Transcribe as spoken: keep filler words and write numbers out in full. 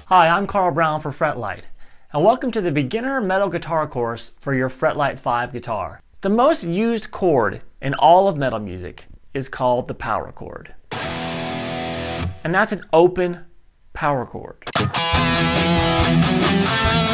Hi, I'm Carl Brown for Fretlight, and welcome to the beginner metal guitar course for your Fretlight five guitar. The most used chord in all of metal music is called the power chord. And that's an open power chord.